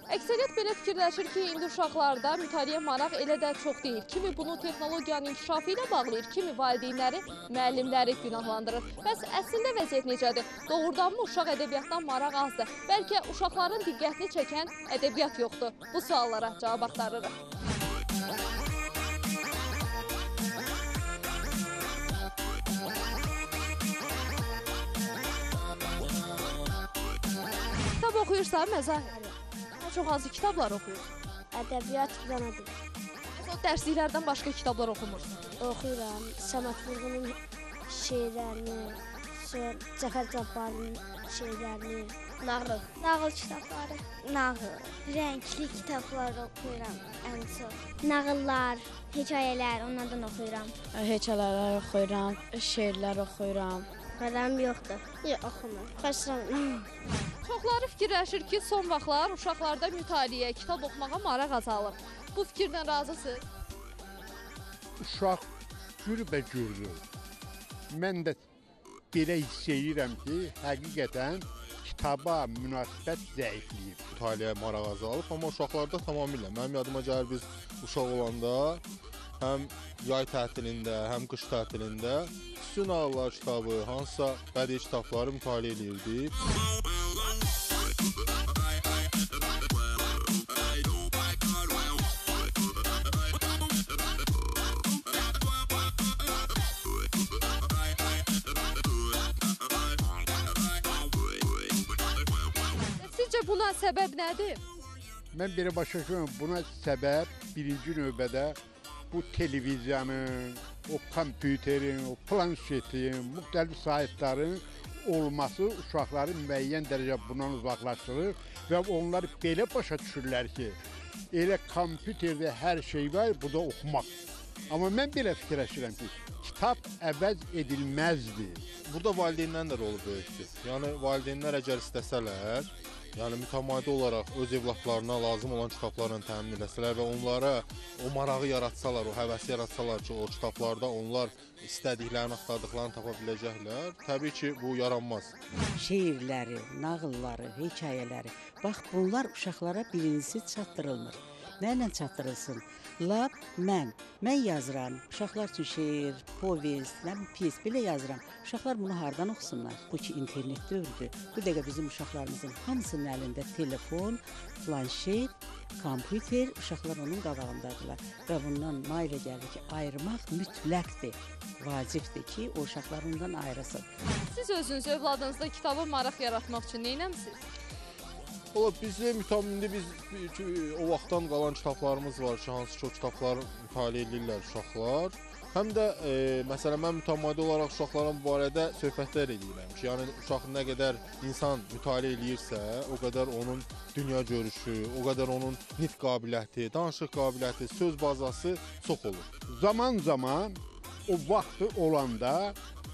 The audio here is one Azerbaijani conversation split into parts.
Əksəriyyət belə fikirləşir ki, indi uşaqlarda mütaliə maraq elə də çox deyil. Kimi bunu texnologiyanın inkişafı ilə bağlayır, kimi valideynləri, müəllimləri günahlandırır. Bəs əslində vəziyyət necədir? Doğrudanmı uşaq ədəbiyyatdan maraq azdır? Bəlkə uşaqların diqqətini çəkən ədəbiyyat yoxdur? Bu suallara cavab axtarırıq. Kitab oxuyursan, Məzahir? Çox azı kitablar oxuyursun. Ədəbiyyat bilənədir. O dərsliklərdən başqa kitablar oxumursun. Oxuyuram. Səməd Vurğunun şeirlərini, Cəfər Cabbarlının şeirlərini, nağıl kitabları, rəngli kitablar oxuyuram ən çox. Nağıllar, hekayələr, onlardan oxuyuram. Hekayələr oxuyuram, şeirlər oxuyuram. Qələm yoxdur. Yox, oxumur. Xoşlanmıram. Çoxları fikirləşir ki, son vaxtlar uşaqlarda mütaliə, kitab oxumağa maraq azalır. Bu fikirdən razısınız? Uşaq gürbəcürdür. Mən də belə hiss edirəm ki, həqiqətən kitaba münasibət zəifləyib. Mütaliə maraq azalıb, amma uşaqlarda tamamilə. Mənim yadıma gəlir, biz uşaq olanda həm yay tətilində, həm qış tətilində Üstün Nağıllar kitabı, hansısa bədii kitabları mütaliə edirdik. Sizcə buna səbəb nədir? Mən belə başa düşürəm, buna səbəb birinci növbədə bu televiziyanın, o kompüterin, o planşetin, müxtəlif saytların olması uşaqları müəyyən dərəcə bundan uzaqlaşdırır və onlar belə başa düşürlər ki, elə kompüterdə hər şey var, bu da oxumaq. Amma mən belə fikirləşirəm ki, kitab əvəz edilməzdir. Burada valideynlərin də rolu böyükdür. Yəni, valideynlər əgər istəsələr, yəni mütəmadi olaraq öz evladlarına lazım olan kitablarla təmin edəsələr və onlara o marağı yaratsalar, o həvəsi yaratsalar ki, o kitablarda onlar istədiklərini, axtardıqlarını tapa biləcəklər, təbii ki, bu yaranmaz. Şeirləri, nağılları, hekayələri, bax bunlar uşaqlara birincisi çatdırılmır. Nə ilə çatdırılsın? Lap mən yazıram, uşaqlar üçün şeir, povest, piyes belə yazıram. Uşaqlar bunu hardan oxusunlar? Bu ki, internet dövrüdür. Bu dəqiqə bizim uşaqlarımızın hamısının əlində telefon, planşet, kompüter, uşaqlar onun qabağındadırlar. Və bundan mailə gəlir ki, ayırmaq mütləqdir, vacibdir ki, o uşaqlar ondan ayrılsın. Siz özünüz övladınızda kitaba maraq yaratmaq üçün nə eləmisiniz? Ola, indi biz o vaxtdan qalan kitablarımız var ki, hansı ki, o kitabları mütaliə edirlər uşaqlar. Həm də, məsələn, mən mütəmadi olaraq uşaqlara bu barədə söhbətlər edirəm ki, yəni uşaq nə qədər insan mütaliə edirsə, o qədər onun dünya görüşü, o qədər onun nitq qabiliyyəti, danışıq qabiliyyəti, söz bazası çox olur. Zaman o vaxtı olanda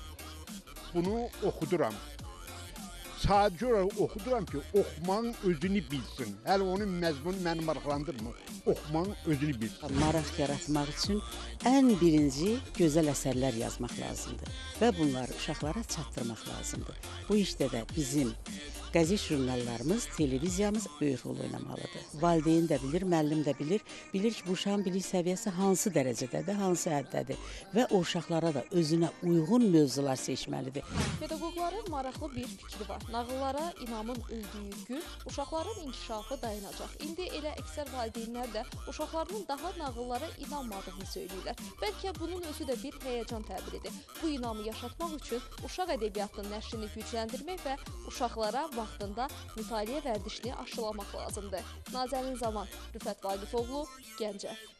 bunu oxuduram. Sadəcə olaraq oxuduram ki, oxumağın özünü bilsin. Hələ onun məzmunu məni maraqlandırmır. Oxumağın özünü bilsin. Maraq yaratmaq üçün ən birinci gözəl əsərlər yazmaq lazımdır və bunları uşaqlara çatdırmaq lazımdır. Bu işdə də bizim qəzet jurnallarımız, televiziyamız böyük rol oynamalıdır. Valideyn də bilir, müəllim də bilir ki, bu uşağın bilik səviyyəsi hansı dərəcədədir, hansı həddədir və o uşaqlara da özünə uyğun mövzular seçməlidir. Pedaqoqların maraqlı bir fikri var. Nağıllara inamın öldüyü gün uşaqların inkişafı dayanacaq. İndi elə əksər valideynlər də uşaqlarının daha nağıllara inanmadığını söyləyirlər. Bəlkə bunun özü də bir həyəcan təbiridir. Bu inamı yaşatmaq üçün uşaq ədəbiyyatının nəşrini gücləndirmək və uşaqlara vaxtında mütaliə vərdişini aşılamaq lazımdır. Nazərin Zaman, Rüfət Vaqifoğlu, Gəncə.